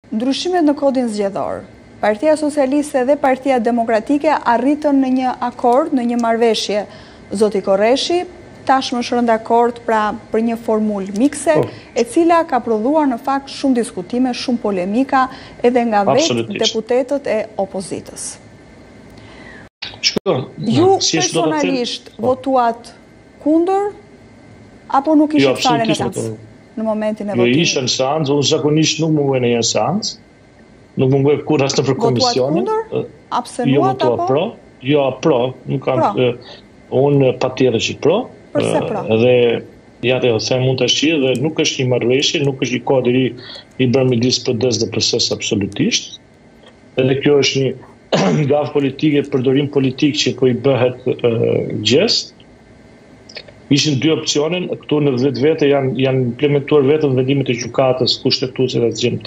ndryshimet në kodin zgjedhor, Partia Socialiste dhe Partia Demokratike arritën në një akord, në një marrëveshje. Zoti Korreshi tashmë është rënë dakord për një formulë mikse, e cila ka prodhuar në fakt shumë diskutime, shumë polemika edhe nga vetë deputetët e opozitës. Ju personalisht votuat kundër apo nuk ishit fare në seancë në momentin e votimit? Jo, isha në seancë, unë zakonisht nuk munguaj në një seancë, nuk munguaj kur as nëpër komisionin. Votuat kundër? Abstenuat apo? Pro? Jo, pro, nuk kam unë patjetër që pro. Përse pro? Dhe ja të them mund të shqirë dhe nuk është një marrëveshje, nuk është një kod i bërë midis PD-s dhe PS-s absolutisht. Edhe kjo është një gafë politike, përdorim politik që po i bëhet gjest. Ishin dy opcione, këtu në vetë janë implementuar vetëm vendimet e gjykatës kushtetuese dhe zgjem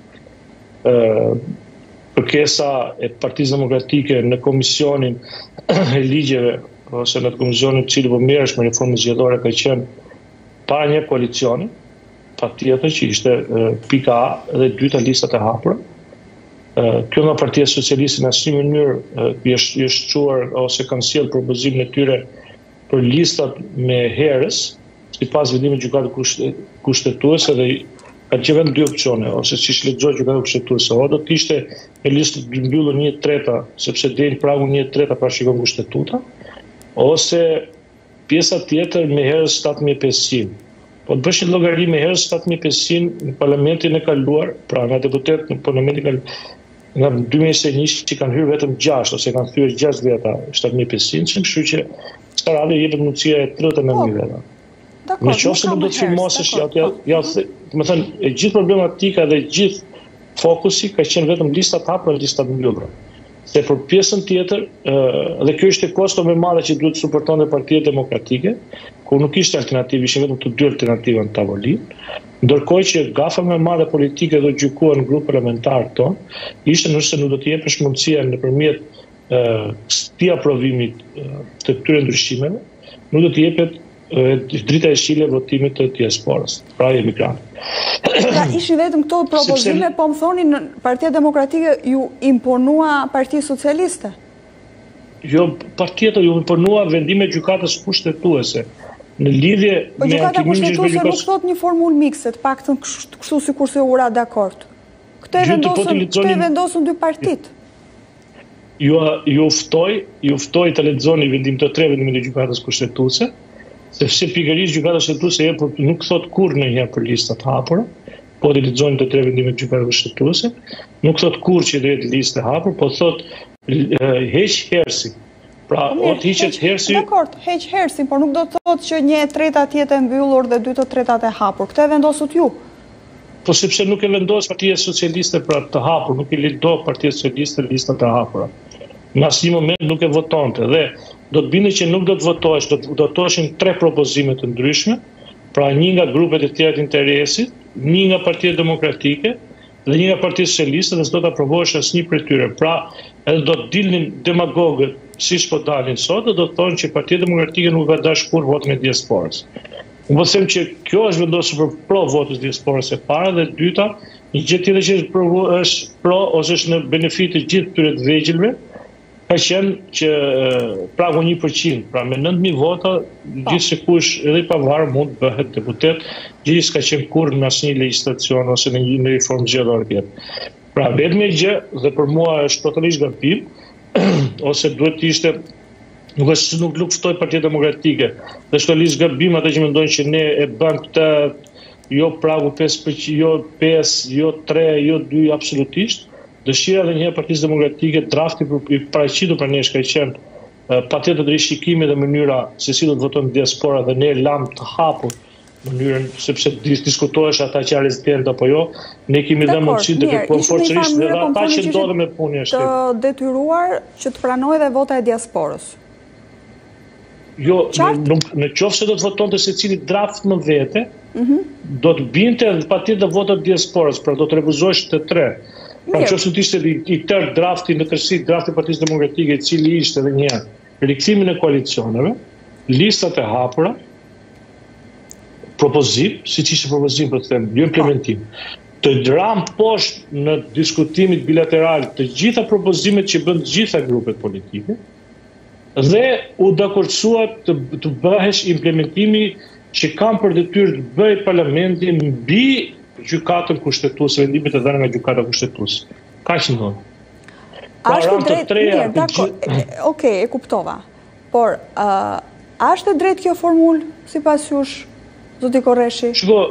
tepër. Kërkesa e Partisë Demokratike në komisionin e ligjeve ose në komisionin cili po merresh me reformën zgjedhore ka qenë para një koalicioni, patjetër që ishte pika A dhe dyta listat e hapura. Kjo nga Partia Socialiste në asnjë mënyrë është çuar ose kanë sjellë propozimin e tyre për listat me herës, sipas vendimit të gjykatës kushtetuese dhe kanë qenë dy opsione, ose siç lexoj gjykata kushtetuese, o do të ishte me listë të mbyllur 1/3, sepse deri në pragun 1/3 parashikon kushtetuta, ose pjesa tjetër me herës 7500. Po të bësh një llogari me herës 7500 në parlamentin e kaluar, pra nga deputet në parlamentin nga 2021 që kanë hyrë vetëm 6 ose kanë thyer 6 veta 7500, kështu që çfarë radhë jepet mundësia e 39.000 veta. Në qoftë se do të firmosesh më thënë, e gjithë problematika dhe gjithë fokusi ka qenë vetëm listat hapura dhe listat mbyllura. Se për pjesën tjetër, dhe kjo ishte kosto më e madhe që duhet të suportonte Partia Demokratike, ku nuk ishte alternativë, ishin vetëm të dy alternativa në tavolinë, ndërkohë që gafa më e madhe politike do gjykuar në grup parlamentar ton, ishte nëse nuk do të jepesh mundësia nëpërmjet këtij aprovimit të këtyre ndryshimeve, nuk do të jepet drita e shile votimit të diasporës, pra emigrantë. Pra ishin vetëm këto propozime, po më thoni në Partia Demokratike ju imponua Partia Socialiste? Jo, partia ju imponua vendime gjykatës kushtetuese në lidhje me gjykata kushtetuese nuk thot një formulë mikse, të paktën kështu sikur se u ra dakord. Këtë e vendosën dy partitë. Ju ftoj të lexoni vendim të tre vendimit të gjykatës kushtetuese, sepse pikërisht gjykata kushtetuese nuk thot kurrë ndonjëherë për listat hapura, po të lexojnë të tre vendimet të gjykatës kushtetuese, nuk thot kurrë që do jetë listë hapur, po thot heq hersi. Pra, o të hiqet hersi... Dakord, heq hersi, por nuk do të thot që 1/3 tjetë e mbyllur dhe 2/3 e hapur. Këtë e vendosut ju? Po sepse nuk e vendos Partia Socialiste pra të hapur, nuk e lido Partia Socialiste listat e hapura. Në asnjë moment nuk e votonte dhe do të binde që nuk do të votohesh, do të votoheshin 3 propozime të ndryshme, pra një nga grupet e tjera të interesit, një nga Partia Demokratike dhe një nga Partia Socialiste dhe s'do të aprovohesh asnjë prej tyre. Pra, edhe do të dilnin demagogët siç po dalin sot dhe do të thonë që Partia Demokratike nuk ka dashur kur votin e diasporës. Unë po them që kjo është vendosur për pro votës diasporës e para dhe dyta, një gjë tjetër që është pro ose është në benefit të gjithë këtyre të vegjëlve, ka qenë që pragu 1%, pra me 9.000 vota, gjithë se kush edhe i pavarur mund të bëhet deputet, gjithë s'ka qenë kurrë në asnjë legjislacion ose në një reformë zgjedhore tjetër. Pra vetëm e gjë, dhe për mua është totalisht gabim, ose duhet të ishte, nuk ftoj Partia Demokratike, dhe është totalisht gabim ata që mendojnë që ne e bën këtë, jo pragu 5%, jo 5, jo 3, jo 2 absolutisht. Dëshira dhe njëherë Partisë Demokratike, drafti i paraqitur për nesh ka qenë patjetër rishikimi dhe mënyra se si do të votojnë diaspora dhe ne lam të hapur mënyrën sepse diskutohesh ata që janë rezidentë apo jo, ne kemi dhënë mundësinë të kërkojmë forcërisht dhe ata që ndodhen me punë jashtë. Të detyruar që të pranojë dhe vota e diasporës. Jo, në qoftë se do të votonte secili draft më vete, do të binte patjetër vota e diasporës, pra do të refuzohesh të 3. Pra që është të ishte i tërë drafti në tërësi, drafti Partisë Demokratike, i cili ishte edhe një rikthimin e koalicioneve, listat e hapura, propozim, siç ishte propozim për të thënë, jo implementim. të ram poshtë në diskutimit bilateral të gjitha propozimet që bën të gjitha grupet politike dhe u dakordësua të bëhesh implementimi që kam për detyrë të bëjë Parlamenti mbi gjykatën kushtetuese, vendimet e dhëna nga gjykata kushtetuese. Kaq ndodh. Është drejt, okej, e kuptova. Por është e drejt kjo formulë sipas jush, zoti Korreshi? Shiko,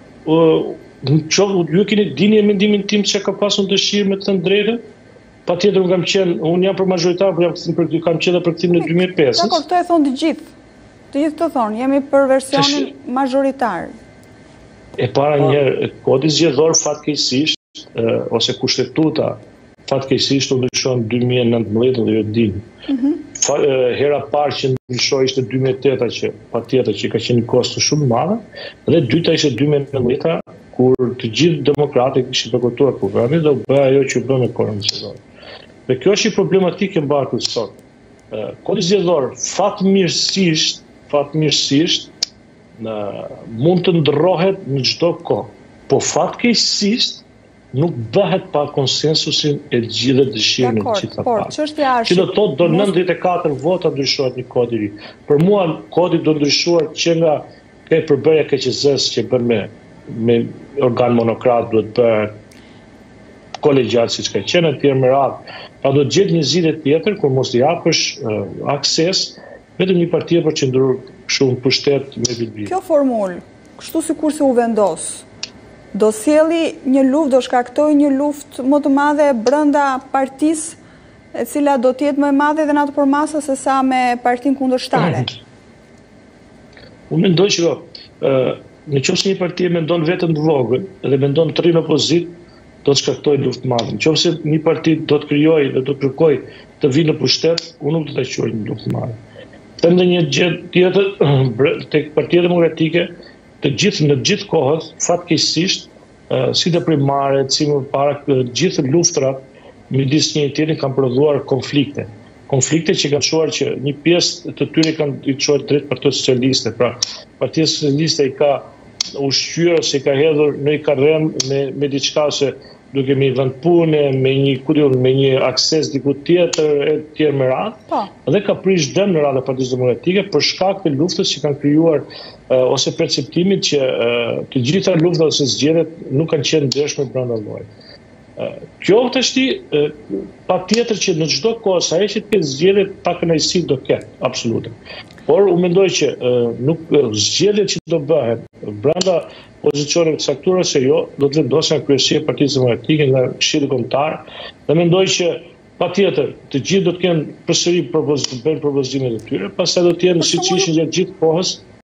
ju dini e mendimin tim që ka pasur dëshirë me të thënë drejtën? Patjetër unë jam për majoritar, por kam qenë për kthim në 2005. Dakor, këto e thonë të gjithë. Të gjithë të thonë, jemi për versionin majoritar. E para njëherë, kodi zgjedhor fatkeqësisht ose kushtetuta fatkeqësisht u ndryshon në 2019 dhe ju dini. Hera parë që ndryshoi ishte 2008 që patjetër që ka qenë një kosto shumë madhe, dhe dyta ishte 2019 kur të gjithë demokratët kishin bekotuar programin dhe u bë ajo që u bë me kodin zgjedhor. Dhe kjo është një problematikë e mbartur sot. Kodi zgjedhor fatmirësisht mund të ndërrohet në çdo kohë, po fatkeqësisht nuk bëhet pa konsensusin e gjithë dhe dëshirën e gjitha partë. Që do thotë do 94 vota ndryshohet një kod i ri. Për mua kodi do ndryshuar që nga ke përbërja KQZ-s që bën me organ monokrat, duhet bëhet kolegjal siç ka qenë etj me radhë. Pa do të gjetë një zgjidhje tjetër kur mos i japësh akses vetëm një parti për qëndruar shumë pushtet me bilbil. Kjo formulë, kështu sikurse u vendos, do sjelli një luftë, do shkaktoj një luftë më të madhe brenda partisë, e cila do të jetë më e madhe dhe në atë përmasa se sa me partinë kundërshtare. Unë mendoj që nëse një parti mendon vetëm të vogël dhe mendon të rrinë opozit, do të shkaktoj luftë madhe. Nëse një parti do të krijojë dhe do të kërkojë të vinë në pushtet, unë nuk do ta quaj një luftë madhe. Them një gjë tjetër tek Partia Demokratike, në gjithë kohët, fatkeqësisht, si të primaret, si më para, gjithë luftrat midis njëri tjetrit kanë prodhuar konflikte. Konflikte që kanë çuar që një pjesë të tyre kanë çuar drejt Partisë Socialiste. Pra, Partia Socialiste i ka ushqyer ose i ka hedhur në një karren me diçka se duke me vend pune, me një akses diku tjetër etj me radhë, dhe ka prish dëm në radhë Partisë Demokratike për shkak të luftës që kanë krijuar ose perceptimit që të gjitha luftat ose zgjedhjet nuk kanë qenë ndershme brenda llojit. Kjo është patjetër që në çdo kohë sa që të ketë zgjedhje pa kënaqësi do ketë, absolute. Por unë mendoj që nuk zgjedhjet që do bëhen brenda pozicioneve të caktuara se jo, do të vendosen kryesia e Partisë Demokratike nga Këshilli Kombëtar, dhe mendoj që patjetër të gjithë do të kenë përsëri bëjnë propozimet e tyre, pastaj do të jenë siç ishin gjatë gjithë kohës